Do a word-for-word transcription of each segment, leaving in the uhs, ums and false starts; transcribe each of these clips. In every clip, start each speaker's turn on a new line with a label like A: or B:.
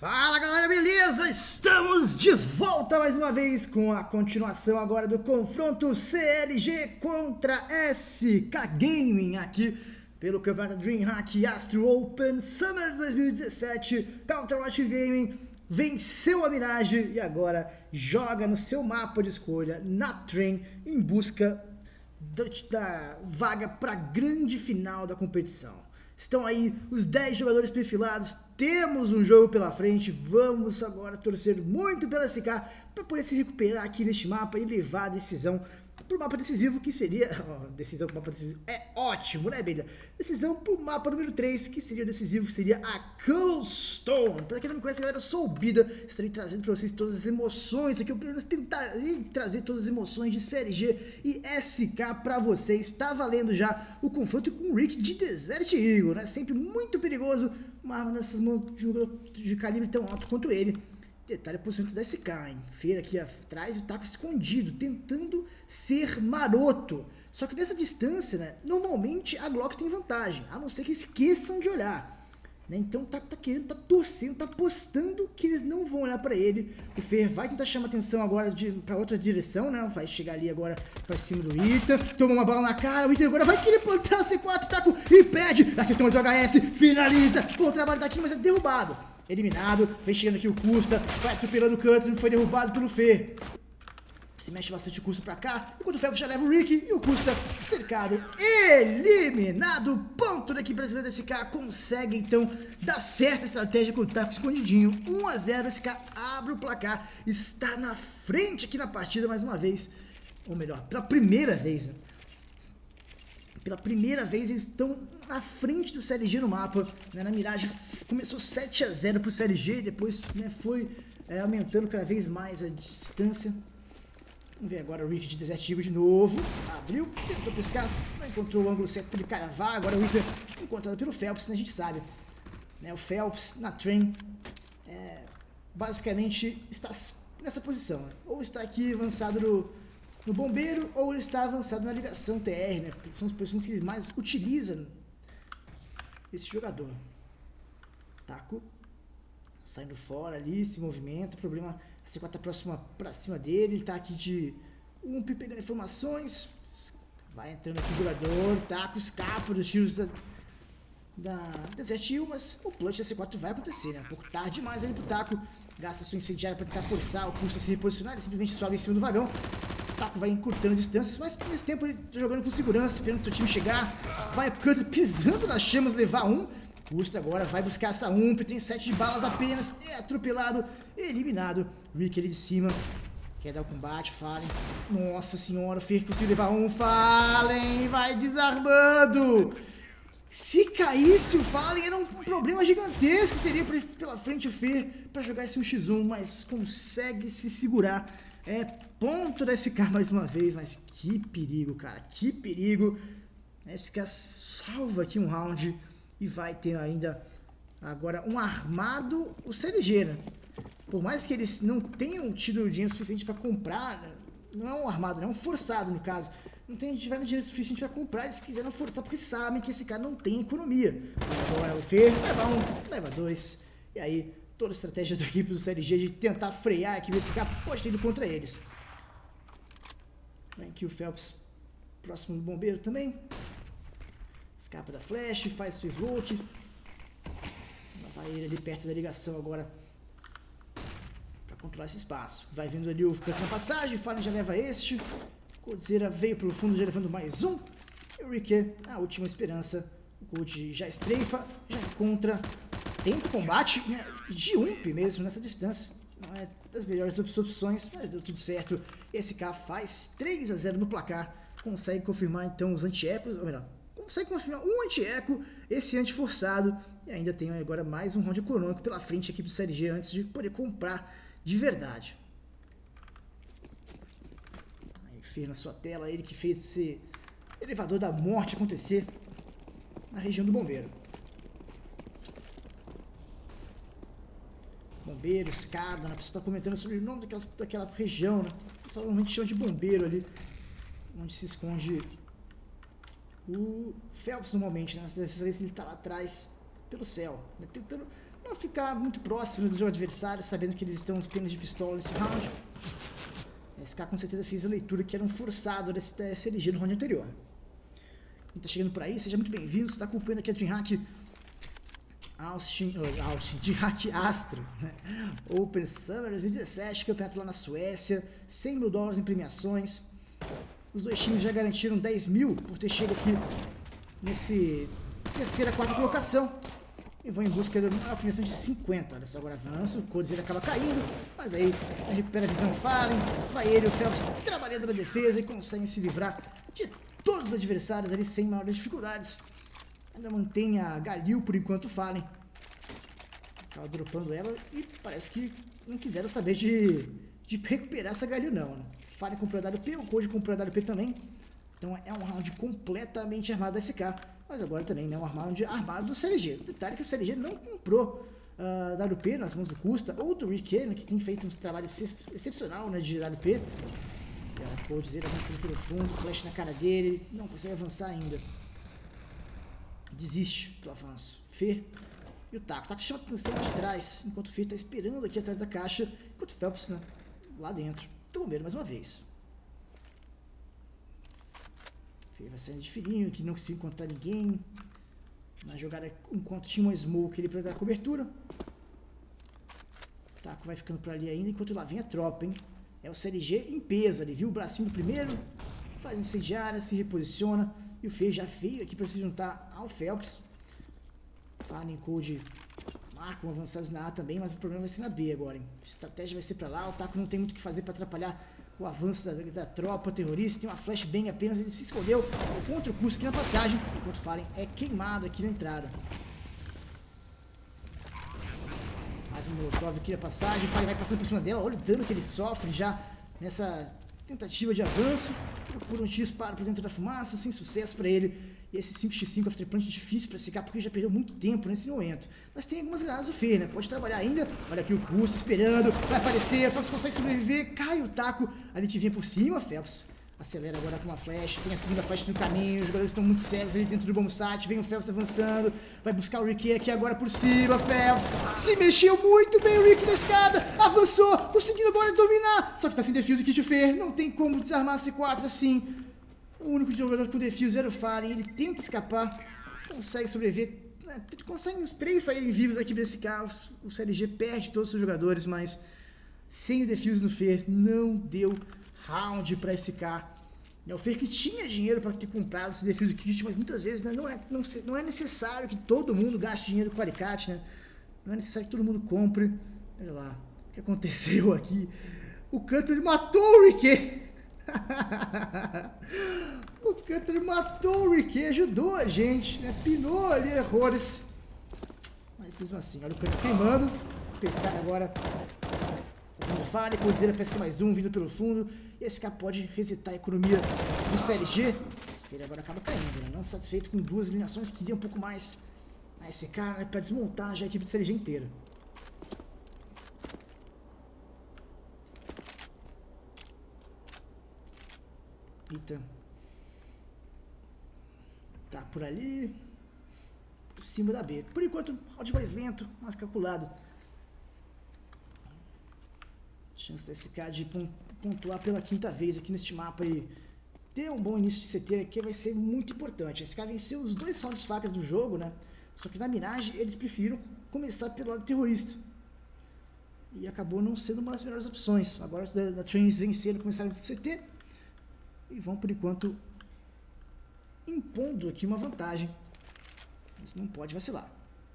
A: Fala galera, beleza? Estamos de volta mais uma vez com a continuação agora do confronto C L G contra S K Gaming aqui pelo campeonato DreamHack Astro Open Summer dois mil e dezessete. Counter-Strike Gaming venceu a Mirage e agora joga no seu mapa de escolha na Train em busca da, da vaga para a grande final da competição. Estão aí os dez jogadores perfilados, temos um jogo pela frente, vamos agora torcer muito pela S K para poder se recuperar aqui neste mapa e levar a decisão para o mapa decisivo, que seria... Oh, decisão para o mapa decisivo é ótimo, né, Belha? Decisão para o mapa número três, que seria o decisivo, seria a Coldstone. Para quem não me conhece, galera, eu sou o Bida, estarei trazendo para vocês todas as emoções aqui, eu pelo menos tentarei trazer todas as emoções de C L G e S K para vocês. Está valendo já o confronto com o Rick de Desert Eagle, né? Sempre muito perigoso, uma arma nessas mãos de jogador de calibre tão alto quanto ele. Detalhe, a posição da S K, hein? Feira aqui atrás, o taco escondido, tentando ser maroto. Só que nessa distância, né, normalmente a Glock tem vantagem, a não ser que esqueçam de olhar. Né? Então tá, tá querendo, tá torcendo, tá apostando que eles não vão olhar pra ele. O Fer vai tentar chamar atenção agora de, pra outra direção, né? Vai chegar ali agora pra cima do Ethan. Toma uma bala na cara, o Ethan agora vai querer plantar a C quatro, taco e pede. Acertou mais o H S, finaliza. Bom trabalho daqui, mas é derrubado. Eliminado, vem chegando aqui o Custa, vai atropelando o Cutler, foi derrubado pelo Fer. Se mexe bastante o Custa pra cá, enquanto o Phelps já leva o Rick e o Custa cercado, eliminado. Ponto da equipe brasileira da S K, consegue então dar certa estratégia com o taco escondidinho. um a zero, S K abre o placar, está na frente aqui na partida mais uma vez, ou melhor, pela primeira vez, né? Pela primeira vez eles estão na frente do C L G no mapa, né? Na Mirage começou sete a zero pro C L G, depois, né, foi é, aumentando cada vez mais a distância. Vamos ver agora o Rick de Desert Eagle de novo, abriu, tentou pescar, não encontrou o ângulo certo para ele caravar, agora o Rick encontrado pelo Phelps, né? A gente sabe, né? O Phelps na Train é, basicamente está nessa posição, né? Ou está aqui avançado no... no bombeiro, ou ele está avançado na ligação T R, né? São as posições que eles mais utilizam esse jogador. Taco saindo fora ali, se movimenta, problema, a C quatro tá próxima pra cima dele, ele tá aqui de um pegando informações, vai entrando aqui o jogador, Taco escapa dos tiros da, da Desert Eagle, mas o clutch da C quatro vai acontecer, né? Um pouco tarde demais ali pro Taco, gasta sua incendiária pra tentar forçar o Custa a se reposicionar, ele simplesmente sobe em cima do vagão. O Taco vai encurtando distâncias, mas nesse tempo ele tá jogando com segurança, esperando seu time chegar. Vai o Cutler pisando nas chamas, levar um. Custa agora, vai buscar essa ump, tem sete balas apenas, é atropelado, eliminado. Rick ali de cima, quer dar o combate, Fallen. Nossa senhora, o Fer conseguiu levar um, Fallen vai desarmando. Se caísse o Fallen era um problema gigantesco, teria pela frente o Fer para jogar esse um contra um, mas consegue se segurar. É ponto da S K mais uma vez, mas que perigo, cara, que perigo. A S K salva aqui um round e vai ter ainda agora um armado, o C L G, né? Por mais que eles não tenham tido dinheiro suficiente para comprar, né? Não é um armado, não é um forçado no caso. Não tem tiveram dinheiro suficiente para comprar, eles quiseram forçar porque sabem que esse cara não tem economia. Agora o Fer leva um, leva dois, e aí toda a estratégia da equipe do C L G de tentar frear aqui, esse cara pode ter ido contra eles. Vem aqui o Phelps, próximo do bombeiro também. Escapa da flash, faz seu smoke. Vai ele ali perto da ligação agora para controlar esse espaço. Vai vindo ali o Cutter na passagem, Fallen já leva este. Coldzera veio pelo fundo já levando mais um. E o Rick, a última esperança. O Cold já estreifa, já encontra. Tenta o combate, né, de ump mesmo nessa distância. Não é das melhores opções, mas deu tudo certo. S K faz três a zero no placar. Consegue confirmar então os anti-ecos, ou melhor, consegue confirmar um anti-eco, esse anti-forçado. E ainda tem agora mais um round econômico pela frente da equipe do C L G antes de poder comprar de verdade. Aí Fer na sua tela, ele que fez esse elevador da morte acontecer na região do bombeiro. Bombeiro, escada, né? A pessoa está comentando sobre o nome daquela, daquela região, né? O pessoal normalmente chama de bombeiro ali, onde se esconde o Phelps normalmente, né? Dessa vez ele está lá atrás, pelo céu, né? Tentando não ficar muito próximo do jogo adversário, sabendo que eles estão apenas de pistola nesse round. A S K com certeza fez a leitura que era um forçado desse T S L G no round anterior. Quem tá chegando por aí, seja muito bem-vindo. Você tá acompanhando aqui a DreamHack Austin, oh, Austin, DreamHack Astro, né? Open Summer dois mil e dezessete, campeonato lá na Suécia, cem mil dólares em premiações. Os dois times já garantiram dez mil por ter chegado aqui nesse terceira, quarta colocação. E vão em busca de uma premiação de cinquenta. Olha só, agora avança, o Codes ele acaba caindo, mas aí recupera a visão Fallen, vai ele e o Phelps trabalhando na defesa e conseguem se livrar de todos os adversários ali sem maiores dificuldades. Ainda mantém a Galil por enquanto Fallen. Acaba dropando ela e parece que não quiseram saber de, de recuperar essa Galil não. Né? Fallen comprou a W P, o Code comprou a W P também. Então é um round completamente armado da S K. Mas agora também não é um round armado do C L G. O detalhe é que o C L G não comprou uh, W P nas mãos do Custa ou do Rick Kane, que tem feito um trabalho excepcional, né, de W P. Pode dizer, avançando pelo fundo, flash na cara dele, não consegue avançar ainda. Desiste do avanço. Fê e o Taco. O Taco chama atenção de trás, enquanto o Fê está esperando aqui atrás da caixa, enquanto o Phelps, né, lá dentro. Toma medo mais uma vez. Fê vai saindo de fininho, que não conseguiu encontrar ninguém. Na jogada, enquanto tinha uma smoke ele para dar cobertura. O Taco vai ficando por ali ainda, enquanto lá vem a tropa, hein. É o C L G em peso ali, viu? O bracinho do primeiro, faz incendiária, se reposiciona. E o Fê já veio aqui para se juntar ao Phelps. Fallen Code marcam avançados na A também, mas o problema vai ser na B agora, hein? A estratégia vai ser para lá, o Taco não tem muito o que fazer para atrapalhar o avanço da, da tropa terrorista. Tem uma flashbang apenas, ele se escondeu contra o Custo aqui na passagem, enquanto Fallen é queimado aqui na entrada. Mais um Molotov aqui na passagem, o Fallen vai passando por cima dela, olha o dano que ele sofre já nessa tentativa de avanço. Procura um disparo por dentro da fumaça, sem sucesso para ele. E esse cinco por cinco Afterpunch é difícil para secar, porque já perdeu muito tempo nesse momento. Mas tem algumas granadas do Fer, né? Pode trabalhar ainda. Olha aqui o Custo esperando, vai aparecer, Phelps consegue sobreviver, cai o Taco ali que vinha por cima, Phelps acelera agora com uma flash, tem a segunda flash no caminho, os jogadores estão muito sérios ali dentro do bombsite, vem o Phelps avançando, vai buscar o Rick aqui agora por cima, Phelps se mexeu muito bem o Rick na escada, avançou, conseguindo agora dominar, só que tá sem defuse aqui de Fer, não tem como desarmar a C quatro assim, o único jogador com defuse era o Fallen, ele tenta escapar, consegue sobreviver, né, consegue os três saírem vivos aqui desse carro, o C L G perde todos os seus jogadores, mas sem o defuse no Fer, não deu round para S K. O Fer que tinha dinheiro para ter comprado esse defuse kit, mas muitas vezes, né, não, é, não, não é necessário que todo mundo gaste dinheiro com o alicate, né? Não é necessário que todo mundo compre. Olha lá, o que aconteceu aqui? O Cutler matou o Rick. O Cutler matou o Rick, ajudou a gente, né? Pinou ali errores. Mas mesmo assim, olha o Cutler queimando. Pescar agora. Falha, Coiseira pesca mais um, vindo pelo fundo. E esse cara pode resetar a economia do C L G. Ele agora acaba caindo, né? Não satisfeito com duas eliminações, queria um pouco mais a S K, né? Para desmontar já a equipe do C L G inteira. Eita. Tá por ali. Por cima da B. Por enquanto, round mais lento, mais calculado. Chance da S K de pontuar pela quinta vez aqui neste mapa e ter um bom início de C T aqui vai ser muito importante. A S K venceu os dois rounds facas do jogo, né? Só que na Mirage eles preferiram começar pelo lado terrorista. E acabou não sendo uma das melhores opções. Agora os da, da Trains venceram, começaram de C T. E vão por enquanto impondo aqui uma vantagem. Mas não pode vacilar.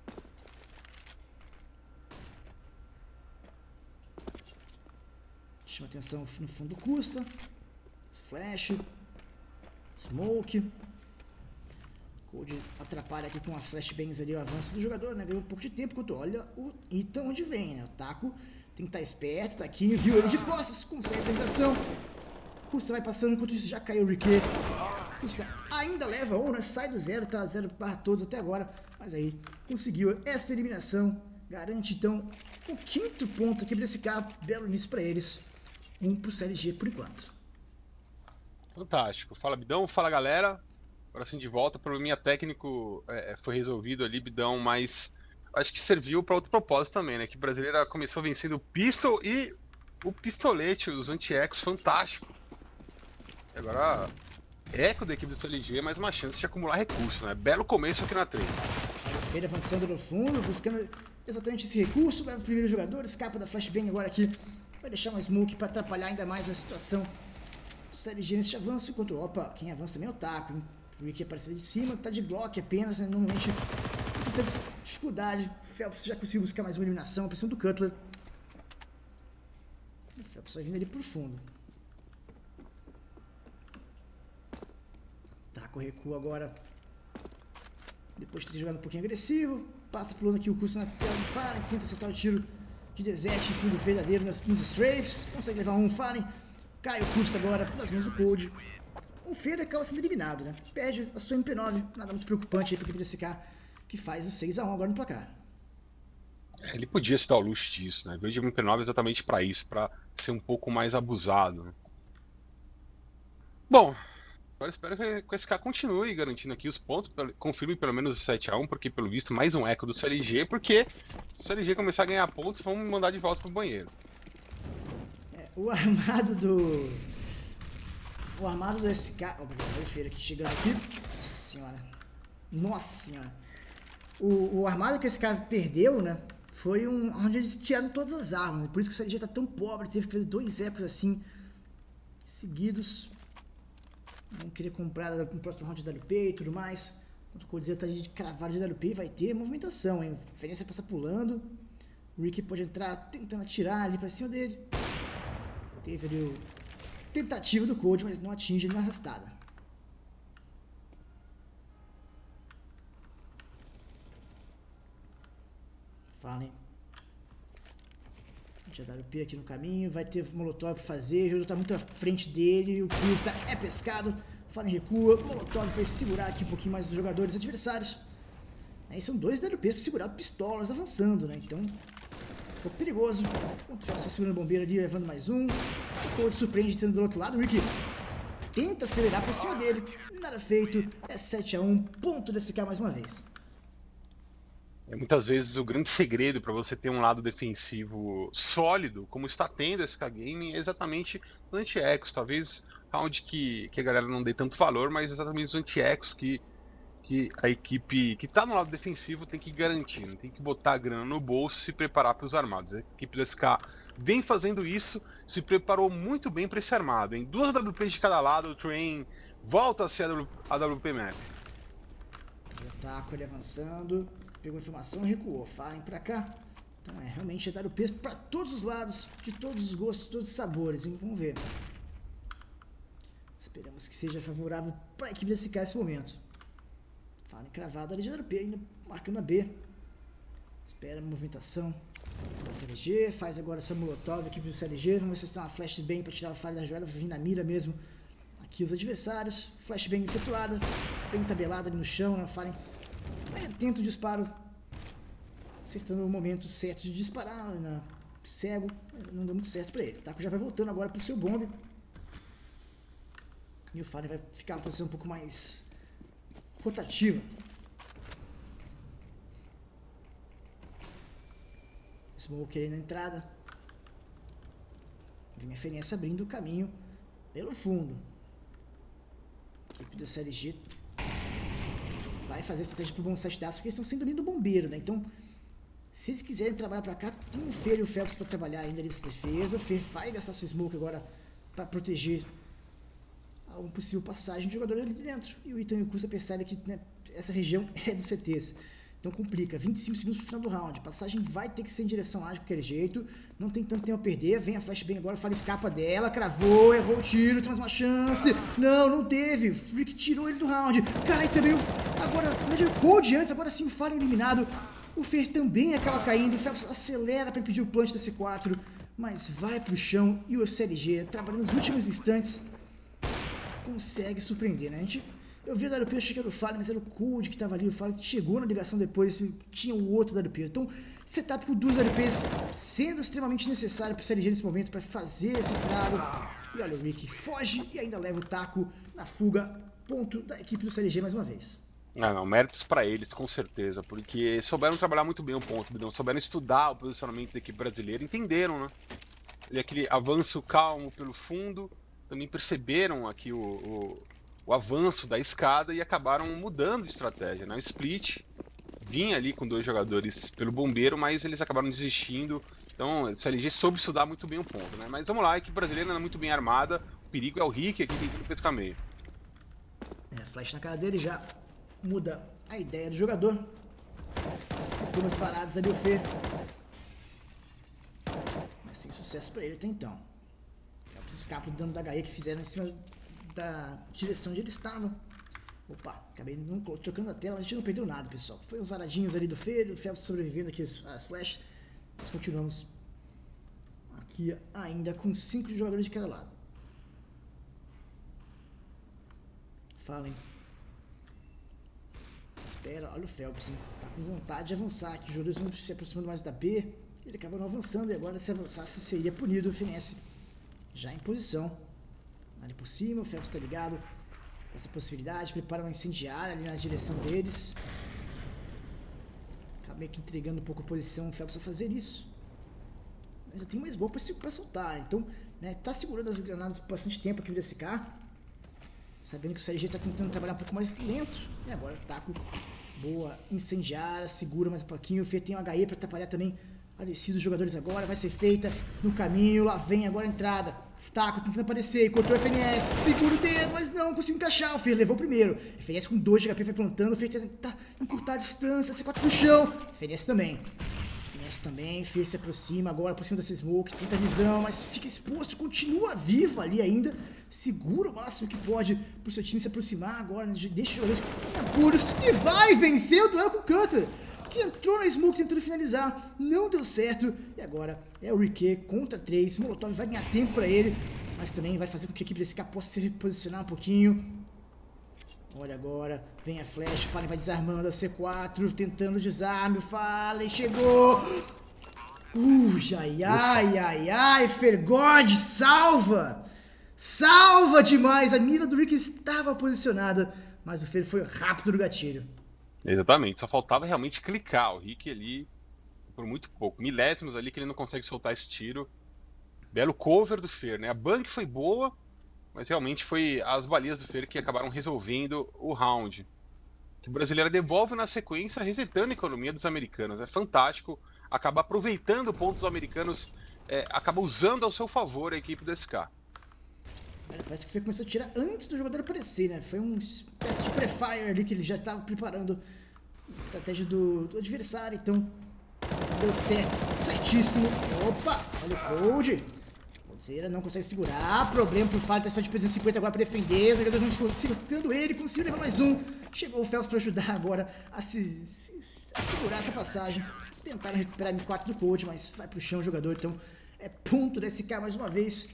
A: Chama atenção no fundo Custa. Flash. Smoke. Code atrapalha aqui com as flashbangs ali o avanço do jogador, né? Ganhou um pouco de tempo enquanto olha o Ita onde vem, né? O Taco tem que estar esperto, tá aqui, viu ele de costas, consegue a tentação. Custa vai passando, enquanto isso já caiu o Rick. Custa ainda leva um, né? Sai do zero, tá zero para todos até agora. Mas aí conseguiu essa eliminação. Garante então o quinto ponto aqui para esse carro. Belo início para eles. Um pro C L G por enquanto.
B: Fantástico. Fala Bidão, fala galera. Agora sim de volta. O probleminha técnico é, foi resolvido ali, Bidão, mas acho que serviu para outro propósito também, né? Que a brasileira começou vencendo o Pistol e o Pistolete, os anti-ecos, fantástico. E agora, eco da equipe do C L G, mais uma chance de acumular recursos, né? Belo começo aqui na três.
A: Ele avançando no fundo, buscando exatamente esse recurso, leva o primeiro jogador, escapa da flashbang agora aqui. Vai deixar uma smoke para atrapalhar ainda mais a situação do C L G nesse avanço, enquanto, opa, quem avança também é o Taco, hein? O Rick aparecendo de cima, tá de Glock apenas, né? Normalmente tem dificuldade. O Phelps já conseguiu buscar mais uma eliminação, a pressão do Cutler. O Phelps vai vindo ali por fundo. Taco recua agora. Depois de ter jogado um pouquinho agressivo, passa pulando aqui o curso na tela do Fallen, tenta acertar o tiro de desert em cima do verdadeiro nas, nos strafes, consegue levar um Fallen, cai o custo agora pelas mãos do Cold. O Fer acaba sendo eliminado, né? Perde a sua M P nove, nada muito preocupante aí para a equipe desse cara, que faz o seis a um agora no placar.
B: Ele podia se dar o luxo disso, né? Veio de M P nove exatamente para isso, para ser um pouco mais abusado, né? Bom, agora espero que o S K continue garantindo aqui os pontos, confirme pelo menos o sete a um, porque pelo visto mais um eco do C L G, porque se o C L G começar a ganhar pontos, vamos mandar de volta pro banheiro.
A: É, o armado do... O armado do S K... Olha o Feira aqui chegando aqui. Nossa senhora. Nossa senhora. O, o armado que esse cara perdeu, né? Foi um onde eles tiraram todas as armas. Né? Por isso que o C L G tá tão pobre. Teve que fazer dois ecos assim seguidos. Não queria comprar no próximo round de W P e tudo mais. Enquanto o Coldzera tá de cravado de W P, vai ter movimentação, hein? A diferença é passar pulando. O Rick pode entrar tentando atirar ali pra cima dele. Teve ali o tentativa do Cold, mas não atinge na arrastada. Fallen. Já W P aqui no caminho, vai ter Molotov pra fazer, o jogo tá muito à frente dele, o Custa é pescado, Fallen recua, Molotov pra segurar aqui um pouquinho mais os jogadores adversários. Aí são dois W Ps pra segurar pistolas avançando, né? Então, ficou perigoso. O Felps vai segurando o bombeiro ali, levando mais um. O Cold surpreende sendo do outro lado, o Rick tenta acelerar pra cima dele, nada feito, é sete a um, ponto desse cara mais uma vez.
B: É muitas vezes o grande segredo para você ter um lado defensivo sólido, como está tendo esse K-Game, é exatamente os anti-ecos. Talvez round que, que a galera não dê tanto valor, mas exatamente os anti-ecos que, que a equipe que está no lado defensivo tem que garantir. Não tem que botar a grana no bolso e se preparar para os armados. A equipe do S K vem fazendo isso, se preparou muito bem para esse armado. Em duas W Ps de cada lado, o Train volta a ser a W P Map.
A: O Taco ele avançando. Pegou informação e recuou. Fallen pra cá. Então é realmente é dar o peso para todos os lados, de todos os gostos, todos os sabores. Hein? Vamos ver. Esperamos que seja favorável para a equipe desse cara nesse momento. Fallen cravado ali de dar o P, ainda marcando a B. Espera a movimentação da C L G. Faz agora sua Molotov da equipe do C L G. Vamos ver se tem uma flashbang para tirar o Fallen da joelha. Vir na mira mesmo. Aqui os adversários. Flashbang efetuada. Bem tabelada ali no chão. Né? Fallen tenta o disparo, acertando o momento certo de disparar, né? Cego, mas não deu muito certo pra ele. O Taco já vai voltando agora pro seu bombe. E o Fallen vai ficar numa posição um pouco mais rotativa. Smoke aí na entrada. Vem a F N S abrindo o caminho pelo fundo. A equipe do C L G vai fazer estratégia pro bom sete daço, porque eles estão sendo ali do bombeiro, né? Então, se eles quiserem trabalhar pra cá, tem o Fer e o Phelps pra trabalhar ainda nessa defesa. O Fer vai gastar seu smoke agora pra proteger alguma possível passagem de jogador ali dentro. E o Ethan e o Kusa percebem que, né, essa região é dos C Ts. Então complica. vinte e cinco segundos pro final do round. A passagem vai ter que ser em direção A de qualquer jeito. Não tem tanto tempo a perder. Vem a flashbang agora, o Fallen escapa dela. Cravou, errou o tiro, tem mais uma chance. Não, não teve. O Freak tirou ele do round. Cai também o... Agora, o Cold antes, agora sim o Fallen eliminado. O Fer também acaba caindo. O Phelps acelera para impedir o plant da C quatro. Mas vai pro chão e o C L G, trabalhando nos últimos instantes, consegue surpreender, né? A gente... Eu vi o W P, achei que era o Fallen, mas era o Cold que estava ali. O Fallen chegou na ligação depois, tinha o outro W P. Então, setup com duas W Ps sendo extremamente necessário para o C L G nesse momento, para fazer esse estrago. E olha, o Rick foge e ainda leva o Taco na fuga. Ponto da equipe do C L G mais uma vez.
B: Ah, não, méritos pra eles, com certeza, porque souberam trabalhar muito bem o ponto, Bidão, souberam estudar o posicionamento da equipe brasileira, entenderam, né? E aquele avanço calmo pelo fundo, também perceberam aqui o, o, o avanço da escada e acabaram mudando de estratégia, né? O split vinha ali com dois jogadores pelo bombeiro, mas eles acabaram desistindo. Então, o C L G soube estudar muito bem o ponto, né? Mas vamos lá, a equipe brasileira não é muito bem armada, o perigo é o Rick aqui tentando pescar meio.
A: É, flash na cara dele já muda a ideia do jogador. Algumas paradas ali o Fê. Mas sem sucesso pra ele até então. Phelps escapa do dano da H E que fizeram em cima da direção onde ele estava. Opa, acabei não trocando a tela, mas a gente não perdeu nada, pessoal. Foi uns varadinhos ali do Fê, do Phelps sobrevivendo aqui as flash. Nós continuamos aqui ainda com cinco jogadores de cada lado. Falem. Espera, olha o Phelps, hein? Tá com vontade de avançar aqui. Os jogadores vão se aproximando mais da B. Ele acabou não avançando e agora se avançasse seria punido. O Finesse já em posição. Ali por cima, o Phelps tá ligado com essa possibilidade. Prepara uma incendiária ali na direção deles. Acaba meio que entregando um pouco a posição o Phelps a fazer isso. Mas eu tenho mais boa pra soltar. Então, né, tá segurando as granadas por bastante tempo aqui no D S K. Sabendo que o C L G tá tentando trabalhar um pouco mais lento. E agora o Taco, boa, incendiária, segura mais um pouquinho. O Fê tem um H E pra atrapalhar também a descida dos jogadores agora. Vai ser feita no caminho. Lá vem agora a entrada. O Taco tentando aparecer. Cortou o F N S. Segura o dedo, mas não conseguiu encaixar. O Fê levou o primeiro. F N S com dois de H P vai plantando. O Fê tenta encurtar a distância. C quatro no chão. F N S também. F N S também. Fê se aproxima agora por cima dessa smoke. Tenta a visão, mas fica exposto. Continua vivo ali ainda. Segura o máximo que pode pro seu time se aproximar agora. Deixa os jogadores apuros. E vai vencer o duelo com o Cutter, que entrou na smoke tentando finalizar. Não deu certo. E agora é o Riquet contra três. Molotov vai ganhar tempo pra ele, mas também vai fazer com que a equipe desse cara possa se reposicionar um pouquinho. Olha agora, vem a flash, Fallen vai desarmando a C quatro, tentando o desarme, o Fallen chegou. Ui, ai, ai, ai, ai, Fergod, salva! Salva demais! A mira do Rick estava posicionada, mas o Fer foi rápido no gatilho.
B: Exatamente, só faltava realmente clicar. O Rick ali, por muito pouco, milésimos ali que ele não consegue soltar esse tiro. Belo cover do Fer, né? A bank foi boa, mas realmente foi as balias do Fer que acabaram resolvendo o round. O brasileiro devolve na sequência, resetando a economia dos americanos. É fantástico, acaba aproveitando pontos americanos, é, acaba usando ao seu favor a equipe do S K.
A: Parece que o Fê começou a tirar antes do jogador aparecer, né? Foi uma espécie de pré-fire ali que ele já estava preparando a estratégia do, do adversário, então deu certo, certíssimo. Opa, olha o Cold. Coldzera não consegue segurar, problema pro Fallen, tá só de trezentos e cinquenta agora pra defender, os jogadores vão segurando ele, conseguiu levar mais um. Chegou o Phelps pra ajudar agora a, se, se, a segurar essa passagem. Tentaram recuperar M quatro do Cold, mas vai pro chão o jogador, então é ponto desse cara mais uma vez.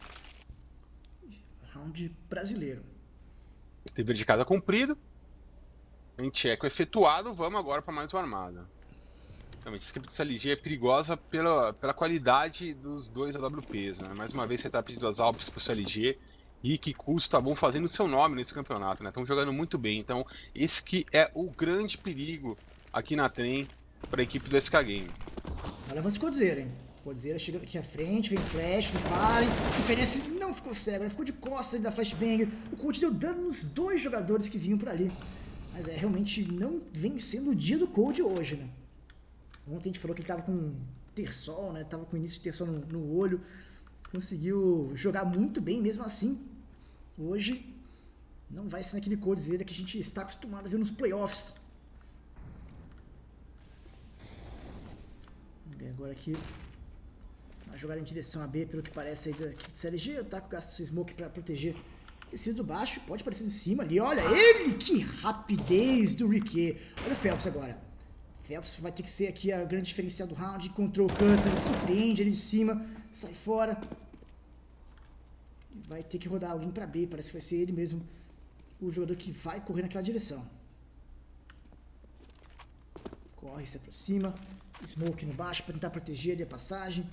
A: Round brasileiro.
B: Dever de casa cumprido. Anti-eco efetuado. Vamos agora para mais uma armada. Realmente, essa equipe do C L G é perigosa pela, pela qualidade dos dois A W Ps. Né? Mais uma vez, você está pedindo as Alpes para o C L G. E que custa bom fazendo o seu nome nesse campeonato. Estão né? jogando muito bem. Então, esse que é o grande perigo aqui na trem para a equipe do S K Game.
A: Olha o Coldzera, hein? Coldzera chegando aqui à frente, vem flash do Fallen. O Finesse não ficou cego, ele ficou de costas da flashbanger. O Cold deu dano nos dois jogadores que vinham por ali. Mas é, realmente não vem sendo o dia do Cold hoje, né? Ontem a gente falou que ele tava com terçol, né? Tava com o início de terçol no, no olho. Conseguiu jogar muito bem mesmo assim. Hoje não vai ser aquele Coldzera que a gente está acostumado a ver nos playoffs. Agora aqui vai jogar em direção a B, pelo que parece aí da equipe do C L G. O Taco gasta seu smoke para proteger esse do baixo. Pode aparecer de cima ali. Olha ele! Que rapidez do Riquet. Olha o Phelps agora. Phelps vai ter que ser aqui a grande diferencial do round. Encontrou o Cutter, surpreende ele de cima. Sai fora. Vai ter que rodar alguém para B. Parece que vai ser ele mesmo o jogador que vai correr naquela direção. Corre, se aproxima. Smoke no baixo para tentar proteger ali a passagem.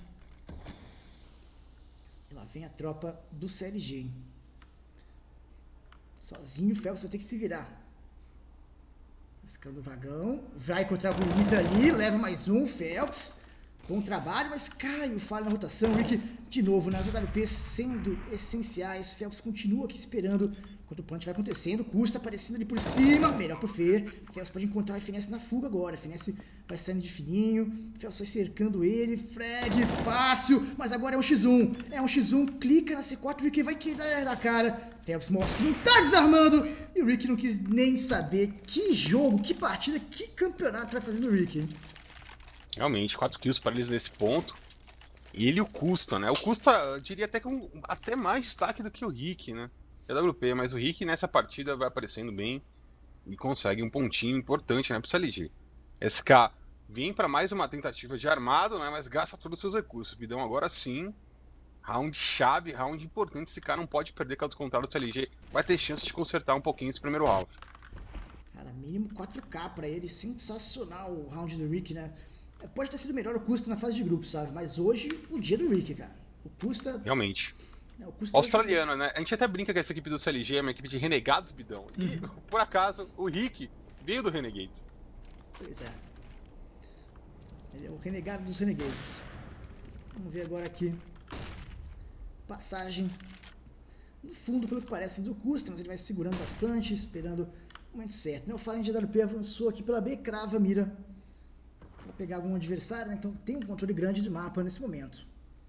A: E lá vem a tropa do C L G. Hein? Sozinho o Phelps vai ter que se virar. Escando o vagão. Vai encontrar o Bonito ali. Leva mais um. Phelps. Bom trabalho, mas cai o falha na rotação. Rick, de novo, nas A W Ps sendo essenciais. Phelps continua aqui esperando enquanto o punch vai acontecendo. Custa aparecendo ali por cima. Melhor pro Fer. Phelps pode encontrar o Finesse na fuga agora. Finesse vai saindo de fininho. Phelps vai cercando ele. Frag, fácil. Mas agora é um xis um. É um xis um. Clica na C quatro. Rick vai quedar na cara. Phelps mostra que não tá desarmando. E o Rick não quis nem saber. Que jogo, que partida, que campeonato vai fazer no Rick, hein?
B: Realmente, quatro kills para eles nesse ponto. E ele o Custa, né? O Custa, eu diria até com até mais destaque do que o Rick, né? É W P, mas o Rick nessa partida vai aparecendo bem e consegue um pontinho importante, né, pro C L G. S K vem para mais uma tentativa de armado, né? Mas gasta todos os seus recursos. Bidão agora sim. Round chave, round importante. Esse cara não pode perder, caso contrário, o C L G vai ter chance de consertar um pouquinho esse primeiro round.
A: Cara, mínimo quatro K pra ele. Sensacional o round do Rick, né? Pode ter sido melhor o Custa na fase de grupo, sabe? Mas hoje, o dia do Rick, cara. O Custa...
B: Realmente.
A: É, o Custa
B: australiano, hoje... né? A gente até brinca que essa equipe do C L G é uma equipe de renegados, Bidão. E, uhum. por acaso, o Rick veio do Renegades.
A: Pois é. Ele é o renegado dos Renegades. Vamos ver agora aqui. Passagem. No fundo, pelo que parece, do Custa, mas ele vai se segurando bastante, esperando o momento certo. Né? O Fallen de A W P avançou aqui pela B, crava a mira. Para pegar algum adversário, né? Então tem um controle grande de mapa nesse momento.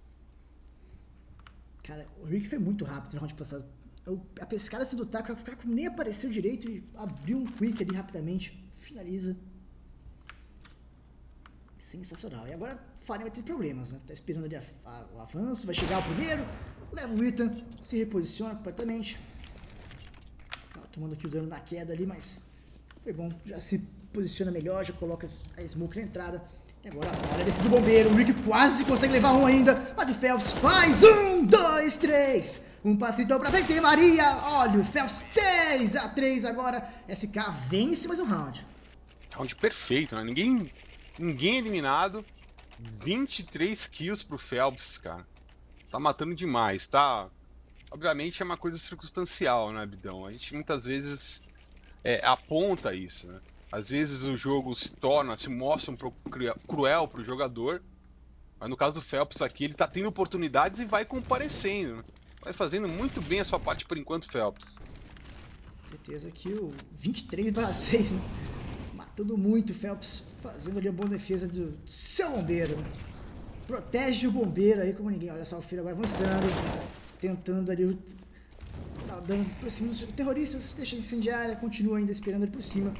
A: Cara, o Rick foi muito rápido no round passado. Eu, a pescada se do taco, o Caco nem apareceu direito e abriu um quick ali rapidamente. Finaliza. Sensacional. E agora o Fallen vai ter problemas, né? Tá esperando ali a, a, o avanço, vai chegar o primeiro, leva o Ethan, se reposiciona completamente. Tá tomando aqui o dano na queda ali, mas foi bom, já se posiciona melhor, já coloca a smoke na entrada. E agora, olha esse do bombeiro. O Rick quase consegue levar um ainda. Mas o Phelps faz um, dois, três. Um passito pra frente, Maria. Olha, o Phelps três a três agora. S K vence mais um round.
B: Round perfeito, né? Ninguém, ninguém eliminado. vinte e três kills pro Phelps, cara. Tá matando demais, tá? Obviamente é uma coisa circunstancial, né, Bidão? A gente muitas vezes é, aponta isso, né? Às vezes o jogo se torna, se mostra um pouco cruel pro jogador, mas no caso do Phelps aqui, ele tá tendo oportunidades e vai comparecendo, né? Vai fazendo muito bem a sua parte por enquanto, Phelps.
A: Certeza que o vinte e três barra seis, né? Matando muito o Phelps, fazendo ali a boa defesa do seu bombeiro. Protege o bombeiro aí como ninguém. Olha só o filho agora avançando, tentando ali, tá dando por cima dos terroristas, deixa incendiária, continua ainda esperando ele por cima.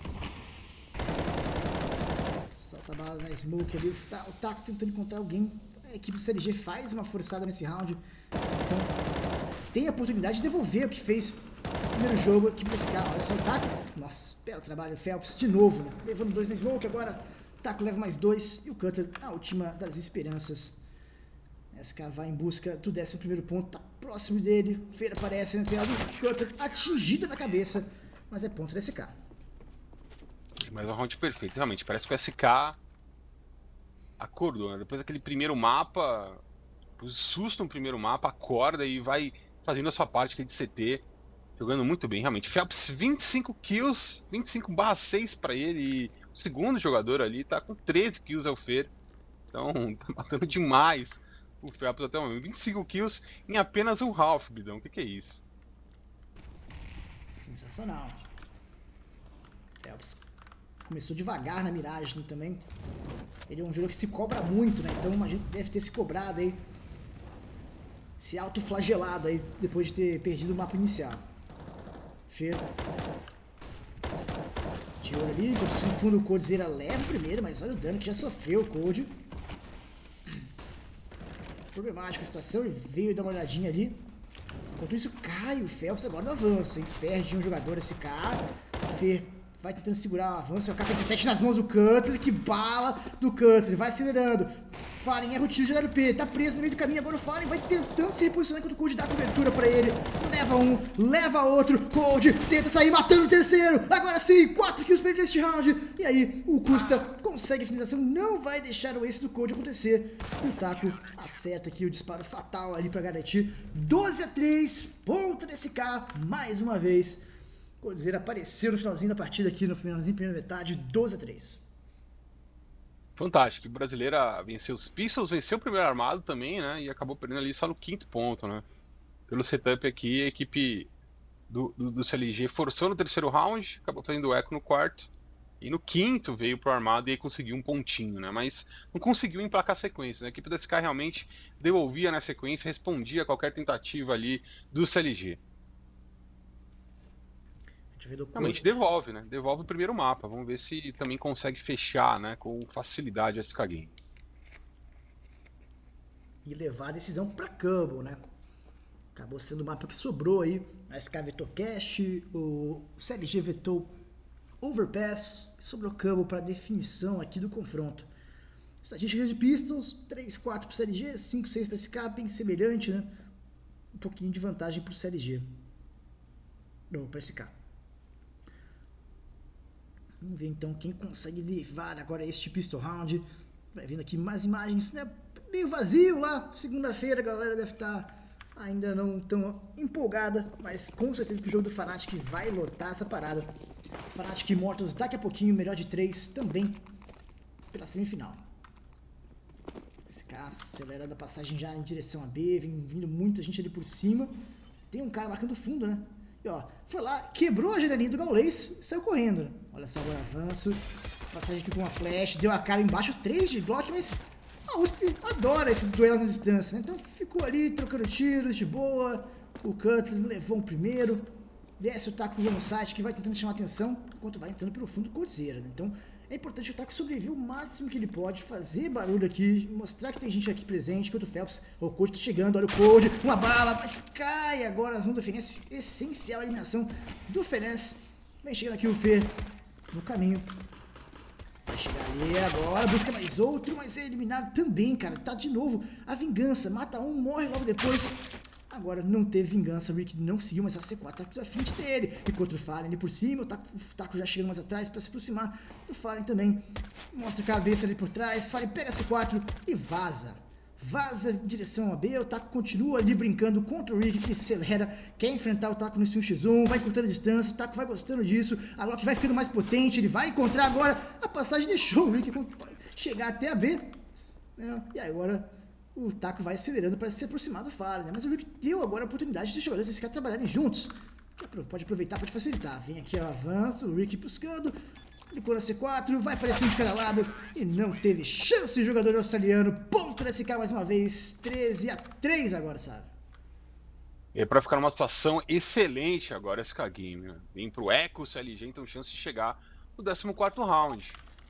A: Solta a bala na smoke ali, tá, o Taco tentando encontrar alguém. A equipe do C L G faz uma forçada nesse round. Então, tem a oportunidade de devolver o que fez no primeiro jogo aqui pra esse cara. Olha só o Taco. Nossa, belo trabalho, Phelps de novo, né? Levando dois na smoke, agora o Taco leva mais dois. E o Cutter, a última das esperanças. S K vai em busca do décimo primeiro ponto, tá próximo dele. Feira aparece na tela do Cutter, atingida na cabeça, mas é ponto do S K.
B: Mas é um round perfeito, realmente. Parece que o S K acordou, né? Depois daquele primeiro mapa, pôs susto no primeiro mapa, acorda e vai fazendo a sua parte aqui de C T, jogando muito bem, realmente. Phelps, vinte e cinco kills, vinte e cinco barra seis pra ele, e o segundo jogador ali tá com treze kills, é o Fer. Então, tá matando demais o Phelps até o momento. vinte e cinco kills em apenas um half, Bidão. O que, que é isso?
A: Sensacional. Phelps começou devagar na miragem também. Ele é um jogador que se cobra muito, né? Então a gente deve ter se cobrado aí, se autoflagelado aí, depois de ter perdido o mapa inicial. Fer. De olho ali, enquanto no fundo o Coldzera leva o primeiro, mas olha o dano que já sofreu o Cold. Problemática a situação, ele veio dar uma olhadinha ali. Enquanto isso, cai o Phelps agora no avanço, hein? Perde um jogador esse cara. Fer vai tentando segurar o avanço, é o K trinta e sete nas mãos do Cutler, que bala do Cutler, vai acelerando. Fallen erra o tiro de A W P, tá preso no meio do caminho, agora o Fallen vai tentando se reposicionar enquanto o Cold dá cobertura pra ele. Leva um, leva outro, Cold tenta sair matando o terceiro, agora sim, quatro kills perdidos neste round. E aí, o Custa consegue a finalização, não vai deixar o ace do Cold acontecer. E o Taco acerta aqui o disparo fatal ali pra garantir. doze a três, ponto desse K, mais uma vez. Coldzera apareceu no finalzinho da partida aqui no finalzinho, primeira metade, doze a três.
B: Fantástico. O Brasileira venceu os Pistols, venceu o primeiro armado também, né? E acabou perdendo ali só no quinto ponto, né? Pelo setup aqui, a equipe do, do, do C L G forçou no terceiro round, acabou fazendo eco no quarto. E no quinto veio pro armado e aí conseguiu um pontinho, né? Mas não conseguiu emplacar sequência, né? A equipe da S K realmente devolvia na sequência, respondia a qualquer tentativa ali do C L G. Realmente devolve, né? Devolve o primeiro mapa. Vamos ver se também consegue fechar, né? Com facilidade a S K Game.
A: E levar a decisão para Cubble, né? Acabou sendo o mapa que sobrou aí. A S K vetou Cash, o C L G vetou Overpass, sobrou Cubble para definição aqui do confronto. Estatísticas de Pistols, três quatro para o C L G, cinco seis para S K, bem semelhante, né? Um pouquinho de vantagem para o C L G. Não, para S K. Vamos ver então quem consegue levar agora este Pistol Round. Vai vendo aqui mais imagens, né? Meio vazio lá. Segunda-feira a galera deve estar ainda não tão empolgada, mas com certeza o jogo do Fnatic vai lotar essa parada. Fnatic Immortals daqui a pouquinho, melhor de três também pela semifinal. Esse cara acelerando a passagem já em direção a B, vem vindo muita gente ali por cima. Tem um cara marcando fundo, né? E ó, foi lá, quebrou a janelinha do Gaules e saiu correndo, né? Olha só agora avanço. Passagem aqui com uma flash, deu a cara embaixo, três de Glock, mas a U S P adora esses duelos na distância, né? Então ficou ali trocando tiros de boa. O Cutler levou um primeiro. Desce o Taco no site que vai tentando chamar atenção enquanto vai entrando pelo fundo Coldzera, né? Então é importante o Taco sobreviver o máximo que ele pode, fazer barulho aqui, mostrar que tem gente aqui presente, enquanto o Phelps, o Cold tá chegando, olha o Cold, uma bala, mas cai agora nas mãos do Feness, essencial a eliminação do Feness. Vem chegando aqui o Fê no caminho. Vai chegar ali agora, busca mais outro, mas é eliminado também, cara. Tá de novo a vingança, mata um, morre logo depois. Agora não teve vingança, o Rick não conseguiu, mas a C quatro tá à frente dele. Enquanto o Fallen ali por cima, o Taco, o Taco já chegando mais atrás para se aproximar do Fallen também. Mostra a cabeça ali por trás, Fallen pega a C quatro e vaza. Vaza em direção a B, o Taco continua ali brincando contra o Rick, que acelera, quer enfrentar o Taco no um contra um, vai cortando a distância, o Taco vai gostando disso, a Loki vai ficando mais potente, ele vai encontrar agora, a passagem deixou o Rick chegar até a B, né? E agora o Taco vai acelerando para se aproximar do Fallen, né? Mas o Rick deu agora a oportunidade de os jogadores desse cara trabalharem juntos, pode aproveitar, pode facilitar, vem aqui o avanço, o Rick buscando, clicou na C quatro, vai aparecendo de cada lado e não teve chance o jogador australiano. Ponto da S K mais uma vez, treze a três agora, sabe?
B: É para ficar numa situação excelente agora S K Game, né? Vem pro Echo, o C L G, então chance de chegar no décimo quarto round.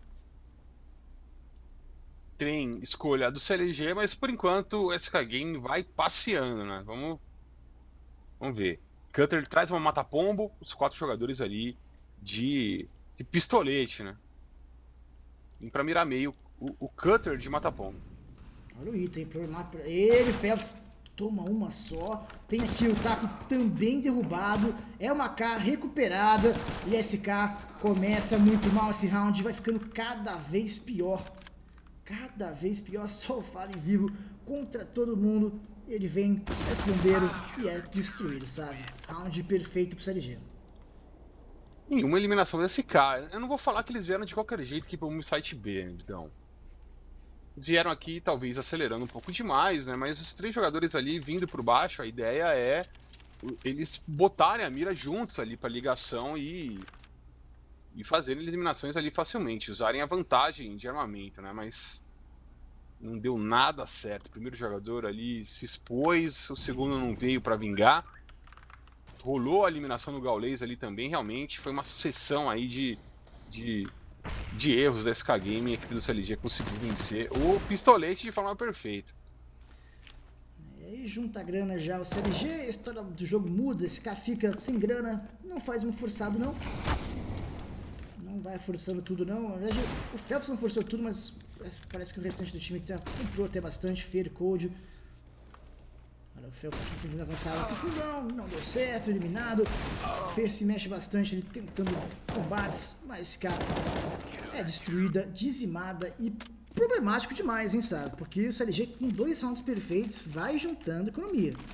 B: Tem escolha do C L G, mas por enquanto o S K Game vai passeando, né? Vamos, vamos ver. Cutter traz uma mata-pombo, os quatro jogadores ali de... de pistolete, né? Vem pra mirar meio o, o Cutter de mata-pombo.
A: Olha o item, problemático pra ele, Phelps toma uma só. Tem aqui o Taco também derrubado. É uma K recuperada. E a S K começa muito mal esse round. Vai ficando cada vez pior. Cada vez pior. Só o Fallen vivo contra todo mundo. Ele vem, esse bombeiro e é destruído, sabe? Round perfeito pro C L G.
B: Em uma eliminação da S K. Eu não vou falar que eles vieram de qualquer jeito aqui para o site B, então. Vieram aqui talvez acelerando um pouco demais, né? Mas os três jogadores ali vindo por baixo, a ideia é eles botarem a mira juntos ali para ligação e e fazerem eliminações ali facilmente, usarem a vantagem de armamento, né? Mas não deu nada certo. O primeiro jogador ali se expôs, o segundo não veio para vingar. Rolou a eliminação do Gaules ali também, realmente. Foi uma sucessão aí de, de, de erros da S K Game e a equipe do C L G conseguiu vencer o pistolete de forma perfeita.
A: E aí junta a grana já o C L G, a história do jogo muda, esse cara fica sem grana, não faz um forçado não. Não vai forçando tudo não. Na verdade, o Phelps não forçou tudo, mas parece que o restante do time tá, comprou até bastante, Fer, Cold. Olha, o Phelps tentando avançar nesse fundão, não deu certo, eliminado. O Fer se mexe bastante, ele tentando combates, mas esse cara é destruída, dizimada e problemático demais, hein, sabe? Porque o C L G com dois rounds perfeitos vai juntando economia.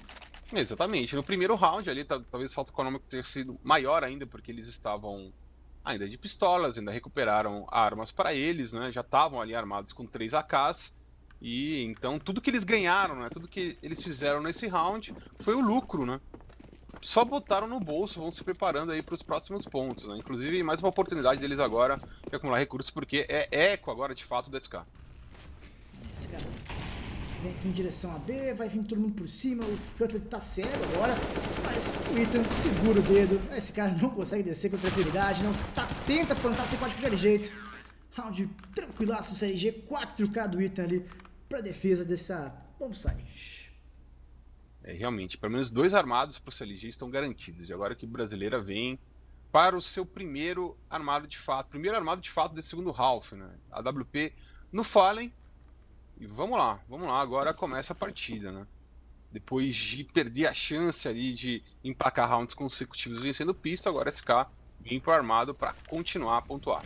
B: Exatamente. No primeiro round ali, talvez o salto econômico tenha sido maior ainda, porque eles estavam ainda de pistolas, ainda recuperaram armas para eles, né? Já estavam ali armados com três A Ks. E então tudo que eles ganharam, né? Tudo que eles fizeram nesse round foi o lucro, né? Só botaram no bolso, vão se preparando aí para os próximos pontos, né? Inclusive, mais uma oportunidade deles agora de acumular recursos, porque é eco agora de fato do S K.
A: Esse cara vem aqui em direção a B, vai vir todo mundo por cima, o Cutler tá cego agora, mas o Ethan segura o dedo, esse cara não consegue descer com tranquilidade, não tá, tenta plantar C quatro de qualquer jeito. Round tranquilaço, C L G, quatro K do Ethan ali pra defesa dessa bombsite.
B: É, realmente, pelo menos dois armados pro C L G estão garantidos, e agora que o Brasileira vem para o seu primeiro armado de fato, primeiro armado de fato desse segundo half, né? A W P no Fallen. E vamos lá, vamos lá, agora começa a partida, né? Depois de perder a chance ali de empacar rounds consecutivos vencendo pista, agora S K vem pro armado para continuar a pontuar.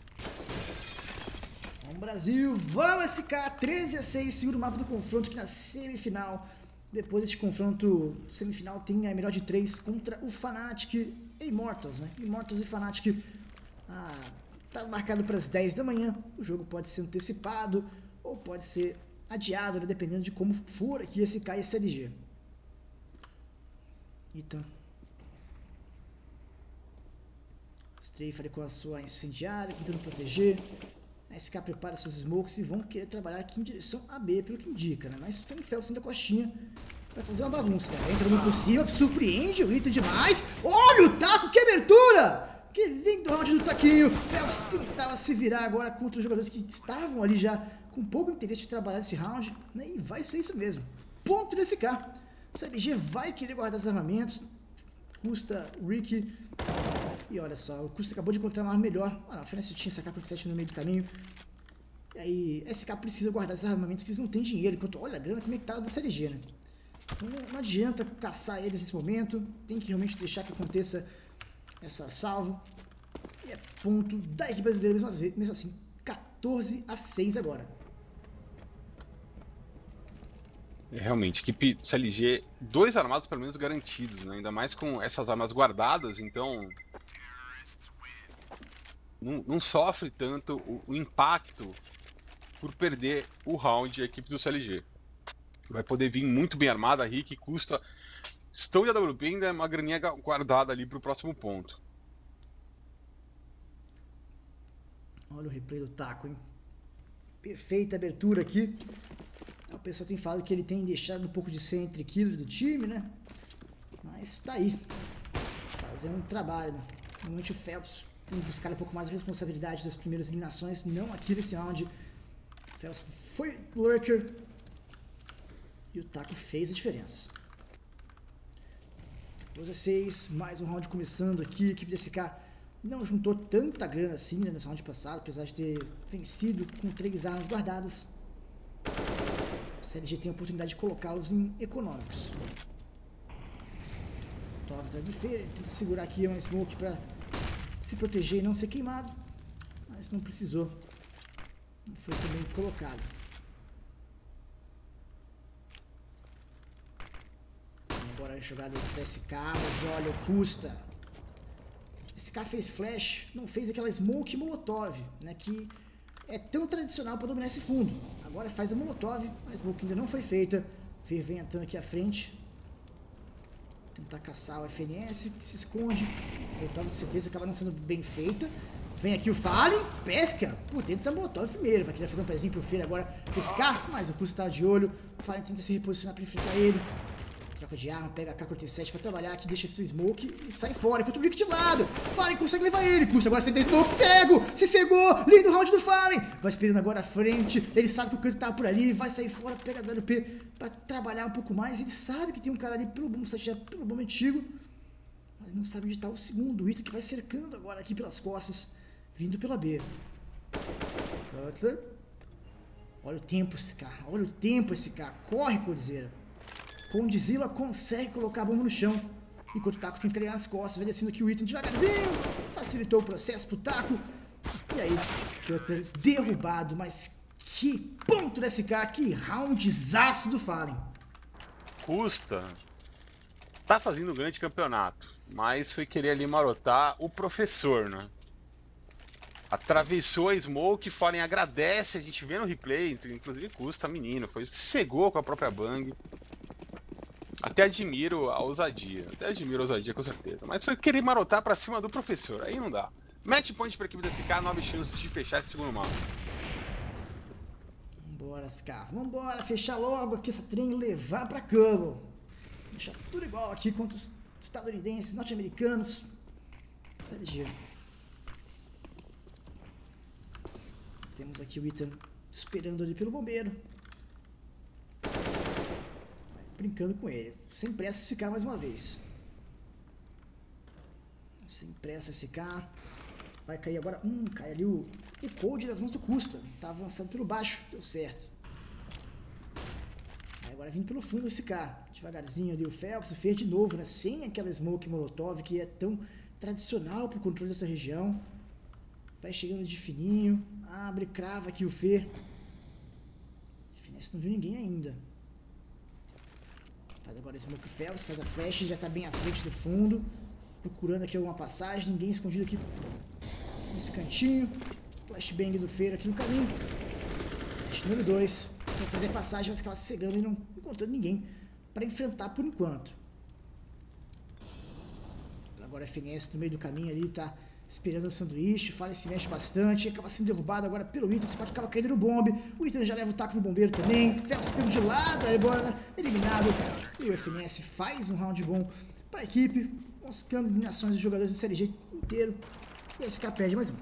A: Vamos Brasil, vamos S K, treze a seis, segura o mapa do confronto aqui na semifinal. Depois deste confronto semifinal tem a melhor de três contra o Fnatic e Immortals, né? Immortals e Fnatic ah, tá marcado para as dez da manhã, o jogo pode ser antecipado ou pode ser adiado, né, dependendo de como for aqui esse K e esse L G. Então, Strafe com a sua incendiária, tentando proteger. A S K prepara seus smokes e vão querer trabalhar aqui em direção a B, pelo que indica, né? Mas tem o Phelps da coxinha para fazer uma bagunça, né? Entra no por cima, surpreende o Ethan demais. Olha o taco, que abertura! Que lindo round do taquinho. Phelps tentava se virar agora contra os jogadores que estavam ali já com pouco interesse de trabalhar esse round, né? E vai ser isso mesmo. Ponto desse K. C L G vai querer guardar os armamentos. Custa, Ricky. E olha só, o Custa acabou de encontrar uma arma melhor. Ah, não, afinal tinha essa K quarenta e sete no meio do caminho. E aí, S K precisa guardar esses armamentos que eles não têm dinheiro. Enquanto, olha a grana como é que tá do C L G, né? Então, não adianta caçar eles nesse momento. Tem que realmente deixar que aconteça essa salvo. E é ponto da equipe brasileira mesmo, mesmo assim. quatorze a seis agora.
B: É, realmente, equipe C L G, dois armados pelo menos garantidos, né? Ainda mais com essas armas guardadas, então não, não sofre tanto o, o impacto por perder o round a equipe do C L G. Vai poder vir muito bem armada, Rick, Custa, estão de A W P, ainda é uma graninha guardada ali para o próximo ponto.
A: Olha o replay do taco, hein? Perfeita abertura aqui. O pessoal tem falado que ele tem deixado um pouco de ser entre killer do time, né? Mas tá aí. Fazendo um trabalho, né? Normalmente o Phelps tem que buscar um pouco mais a responsabilidade das primeiras eliminações, não aqui nesse round. O Phelps foi lurker. E o taco fez a diferença. quatorze a seis, mais um round começando aqui. A equipe D S K não juntou tanta grana assim, né, nesse round passado, apesar de ter vencido com três armas guardadas. O C L G tem a oportunidade de colocá-los em econômicos. Toma atrás do Feira, tenta segurar aqui uma smoke para se proteger e não ser queimado, mas não precisou. Não foi também colocado. Agora a jogada do S K, mas olha o Custa. Esse cara fez flash, não fez aquela smoke molotov, né, que é tão tradicional para dominar esse fundo. Agora faz a molotov, a smoke ainda não foi feita. Fer vem entrando aqui à frente. Tentar caçar o F N S, que se esconde. Molotov de certeza acaba não sendo bem feita. Vem aqui o Fallen, pesca por dentro da molotov primeiro. Vai querer fazer um pezinho pro Fer agora pescar, mas o Custo tá de olho. O Fallen tenta se reposicionar para enfrentar ele. Troca de arma, pega a K quarenta e sete pra trabalhar aqui, deixa seu smoke e sai fora. Enquanto o Rick de lado, Fallen consegue levar ele. Custa agora sem ter smoke, cego, se cegou, lindo round do Fallen. Vai esperando agora à frente, ele sabe que o canto tá por ali, vai sair fora, pega a W P pra trabalhar um pouco mais. Ele sabe que tem um cara ali pelo bom site, pelo bom antigo, mas não sabe onde tá o segundo, o Ethan que vai cercando agora aqui pelas costas, vindo pela B. Cutler. Olha o tempo esse cara, olha o tempo esse cara, corre, Codizeira. Condzilla consegue colocar a bomba no chão, enquanto o Taco se enfrenta nas costas, vai descendo aqui o Ethan devagarzinho, facilitou o processo pro Taco, e aí, Cutler derrubado, mas que ponto desse cara, que roundzaço do Fallen.
B: Custa, tá fazendo um grande campeonato, mas foi querer ali marotar o professor, né? Atravessou a Smoke, Fallen agradece, a gente vê no replay, inclusive custa menino, foi cegou com a própria Bang. Até admiro a ousadia, até admiro a ousadia com certeza, mas foi querer marotar pra cima do professor, aí não dá. Match point pra equipe da S K, nove chances de fechar esse segundo mapa.
A: Vambora, S K, vambora, fechar logo aqui essa trem e levar pra Cabo. Deixar tudo igual aqui contra os estadunidenses, norte-americanos. C L G. Temos aqui o Ethan esperando ali pelo bombeiro. Brincando com ele. Sem pressa S K mais uma vez. Sem pressa S K. Vai cair agora. Hum, cai ali o, o Cold das mãos do Custa. Tá avançando pelo baixo. Deu certo. Aí agora vindo pelo fundo S K. Devagarzinho ali o Phelps. Fez de novo, né? Sem aquela Smoke Molotov que é tão tradicional pro controle dessa região. Vai chegando de fininho. Abre, crava aqui o Fê. Finesse não viu ninguém ainda. Faz agora Smoke Phelps, faz a flash, já tá bem à frente do fundo. Procurando aqui alguma passagem, ninguém escondido aqui nesse cantinho. Flashbang do Feiro aqui no caminho. Flash número dois. Vai fazer a passagem, vai ficar cegando e não encontrando ninguém para enfrentar por enquanto. Agora a Finesse no meio do caminho ali, tá esperando o sanduíche. Fallen se mexe bastante, acaba sendo derrubado agora pelo Ethan. Esse acaba caindo no bombe. O Ethan já leva o taco no bombeiro também. Phelps pego de lado, aí bora, eliminado. E o F N S faz um round bom para a equipe, buscando eliminações dos jogadores do C L G inteiro. E a S K perde mais um.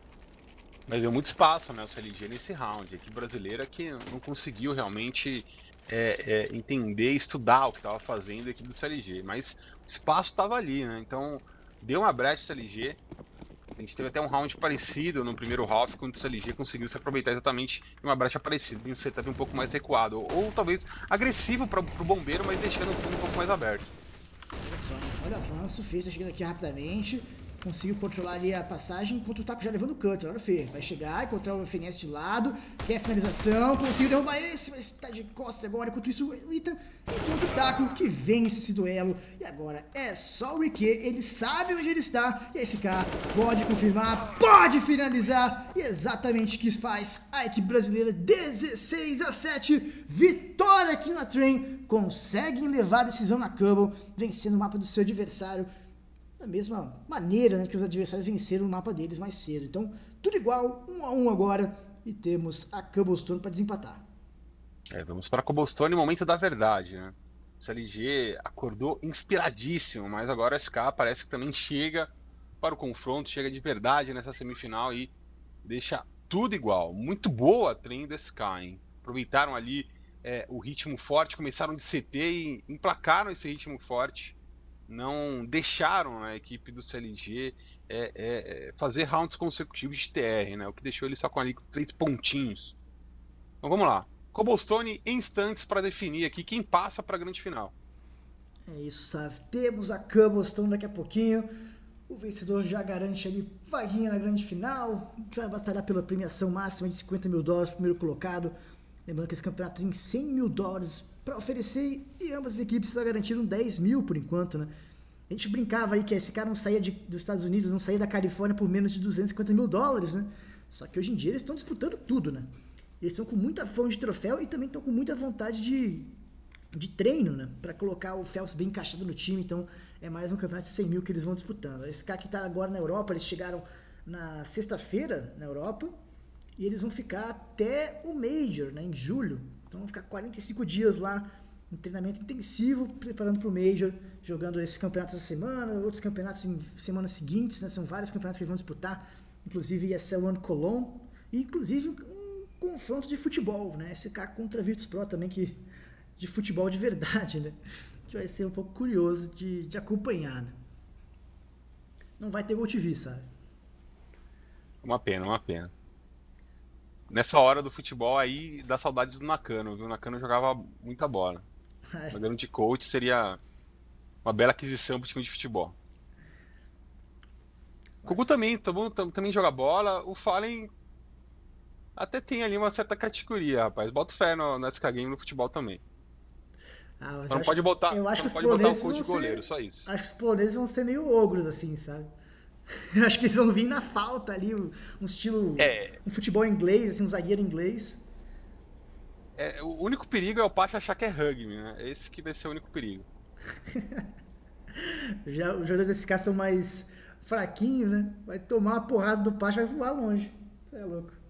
B: Mas deu muito espaço, né, o C L G nesse round. A equipe brasileira que não conseguiu realmente é, é, entender, estudar o que estava fazendo a equipe do C L G. Mas o espaço estava ali, né? Então deu uma brecha C L G. A gente teve até um round parecido no primeiro half, quando o C L G conseguiu se aproveitar exatamente de uma brecha parecida. O C estava um pouco mais recuado, ou, ou talvez agressivo para o bombeiro, mas deixando o fundo um pouco mais aberto.
A: Olha só, olha o avanço, o Fê tá chegando aqui rapidamente. Conseguiu controlar ali a passagem, enquanto o Taco já levando o cutter. Olha o Fê, vai chegar, encontrar o F N S de lado, quer a finalização, conseguiu derrubar esse, mas tá de costas agora. Enquanto isso, o Ethan encontra o Taco, que vence esse duelo. E agora é só o Riquet, ele sabe onde ele está. E esse cara pode confirmar, pode finalizar. E exatamente o que faz a equipe brasileira, dezesseis a sete. Vitória aqui na Train, conseguem levar a decisão na Cubble, vencendo o mapa do seu adversário. Da mesma maneira, né, que os adversários venceram o mapa deles mais cedo. Então, tudo igual, um a um agora. E temos a Cobblestone para desempatar.
B: É, vamos para a Cobblestone, momento da verdade, né? O C L G acordou inspiradíssimo, mas agora a S K parece que também chega para o confronto, chega de verdade nessa semifinal e deixa tudo igual. Muito boa a trem da S K, hein? Aproveitaram ali é, o ritmo forte, começaram de C T e emplacaram esse ritmo forte. Não deixaram a equipe do C L G é, é, fazer rounds consecutivos de T R, né? O que deixou ele só com ali com três pontinhos. Então vamos lá. Cobblestone em instantes para definir aqui quem passa para a grande final.
A: É isso, sabe? Temos a Cobblestone daqui a pouquinho. O vencedor já garante ali vaguinha na grande final. Vai batalhar pela premiação máxima de cinquenta mil dólares, primeiro colocado. Lembrando que esse campeonato tem cem mil dólares para oferecer e ambas as equipes já garantiram dez mil por enquanto, né? A gente brincava aí que esse cara não saía de, dos Estados Unidos, não saía da Califórnia por menos de duzentos e cinquenta mil dólares, né? Só que hoje em dia eles estão disputando tudo, né? Eles estão com muita fome de troféu e também estão com muita vontade de, de treino, né? Para colocar o Phelps bem encaixado no time, então é mais um campeonato de cem mil que eles vão disputando. Esse cara que está agora na Europa, eles chegaram na sexta-feira na Europa e eles vão ficar até o Major, né? Em julho. Então vão ficar quarenta e cinco dias lá em treinamento intensivo, preparando para o Major, jogando esse campeonato essa semana, outros campeonatos em semanas seguintes, né? São vários campeonatos que eles vão disputar, inclusive E S L One Cologne, e inclusive um confronto de futebol, né? S K contra Virtus.pro também, que, de futebol de verdade, né? Que vai ser um pouco curioso de, de acompanhar, né? Não vai ter Gol T V, sabe?
B: Uma pena, uma pena. Nessa hora do futebol aí, dá saudades do Nakano, viu? O Nakano jogava muita bola.
A: É.
B: Jogando de coach seria uma bela aquisição para o time de futebol. O Kugu também, também joga bola. O Fallen até tem ali uma certa categoria, rapaz. Bota fé no, no S K Game no futebol também.
A: Ah, mas
B: Só
A: eu
B: não
A: acho,
B: pode botar,
A: eu acho
B: só
A: que
B: não
A: os
B: pode botar o
A: poloneses
B: coach
A: vão
B: de goleiro,
A: ser.
B: só isso.
A: Acho que os poloneses vão ser meio ogros, assim, sabe? Eu acho que eles vão vir na falta ali, um um estilo.
B: É,
A: Um futebol inglês, assim, um zagueiro inglês.
B: é, o único perigo é o Pacha achar que é rugby, né? Esse que vai ser o único perigo.
A: Já, os jogadores desse cara são mais fraquinhos, né? Vai tomar uma porrada do Pacha e vai voar longe. Você é louco.